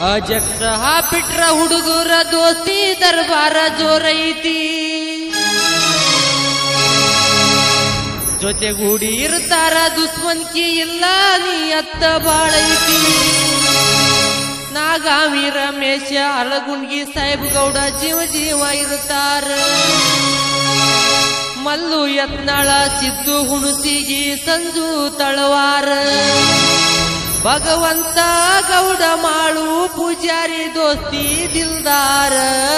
ಅಜಕ್ಸ ಬಿಟ್ರ ಹುಡುಗರ ದೋಸ್ತಿ ದರ್ಬಾರ ಜೋರೈತಿ ಜೊತೆಗೂಡಿ ಇರ್ತಾರ ದುಶ್ಮನ್ಕಿ ಇಲ್ಲ ನೀ ಅತ್ತ ಬಾಳೈತಿ ನಾಗಾವಿ ರಮೇಶ ಅಲಗುಂಡ್ಗಿ ಸಾಹೇಬ್ ಗೌಡ ಜೀವ ಜೀವ ಇರ್ತಾರ ಮಲ್ಲು ಯತ್ನಾಳ ಸಿದ್ದು ಹುಣಸಿಗಿ ಸಂಜು ತಳವಾರ ಭಗವಂತ ಗೌಡ ಮಾಳು ಪೂಜಾರಿ ದೋಸ್ತಿ ದಿಲ್ದಾರ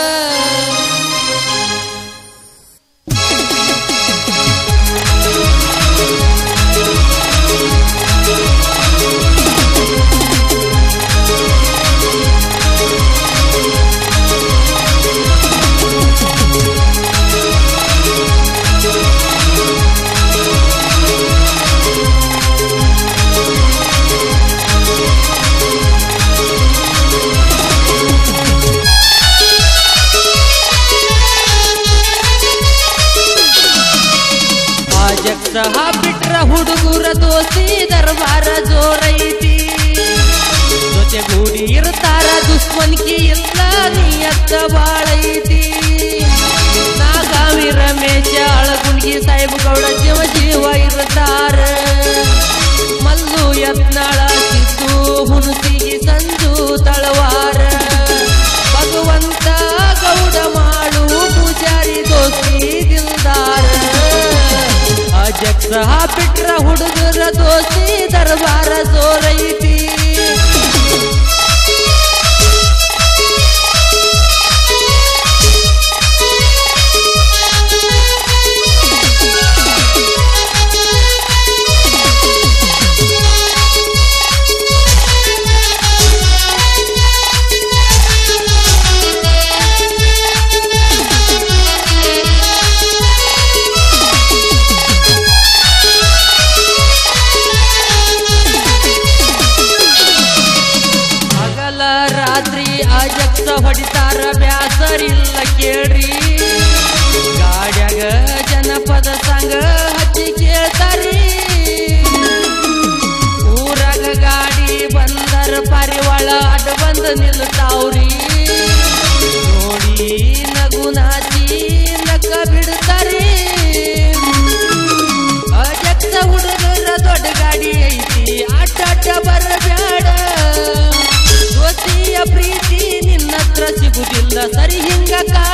ಬಿಟ್ರ ಹುಡುಗರ ದೋಸ್ತಿ ದರ್ಬಾರ ಜೋರೈತಿ ಜೊತೆಗೂಡಿ ಇರ್ತಾರ ದುಶ್ಮನ್ಕಿ ಇಲ್ಲ ನೀ ಅತ್ತ ಬಾಳೈತಿ ನಾಗಾವಿ ರಮೇಶ ಅಳಗುಂಡ್ಗಿ ಸಾಹೇಬ್ ಗೌಡ ಜೀವ ಜೀವ ಇರ್ತಾರ ಮಲ್ಲು ಯತ್ನಾಳ ಸಿದ್ದು ಹುಣಸಿಗಿ ಸಂಜು ತಳವಾರ ಭಗವಂತ ಗೌಡ ಮಾಡು ಪೂಜಾರಿ ದೋಸ್ತಿ ದಿಲ್ದಾರ ಅಜಕ್ಸ ಬಿಟ್ರ ಹುಡುಗರ ದೋಸ್ತಿ ದರ್ಬಾರ ಜೋರೈತಿ ಹೊಡಿತಾರ ಬ್ಯಾಸರಿಲ್ಲ ಕೇಳ್ರಿ ಗಾಡ್ಯಾಗ ಜನಪದ ಸಂಘ ಹಚ್ಚಿ ಕೇಳ್ತಾರಿ ಊರಾಗ ಗಾಡಿ ಬಂದರ ಪರಿವಾಳ ಅಡ್ಡ ಬಂದು ನಿಲ್ತಾವ್ರಿ ನೋಡಿ ನಗು ನಾಚಿ ನಕ್ಕ ಬಿಡ್ತಾರಿ ಅಜಕ್ಸ ಹುಡುಗರ ದೊಡ್ಡ ಗಾಡಿ ಐತಿ ಅಡ್ಡ ಬರಬ್ಯಾಡ ದೋಸ್ತಿಯ ಪ್ರೀತಿ ನಿನ್ನತ್ರ ಸಿಗುದಿಲ್ಲ ಸರಿ ಹಿಂಗ